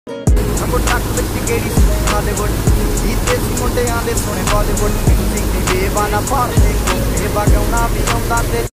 ਅੰਗੋ ਟੱਕ ਵਿੱਚ ਕਿਹੜੀ ਸੀ ਹਾਲੀਵੁੱਡ ਜੀਤੇ ਸੀ ਮੁੰਡਿਆਂ ਦੇ ਸੋਹਣੇ ਬਾਲੀਵੁੱਡ ਸਿੰਗੀ ਬੇਵਾਨਾ ਭਾਰਤੀ ਕੋਲੇ ਵਗਾਉਣਾ ਵੀ ਆਉਂਦਾ ਤੇ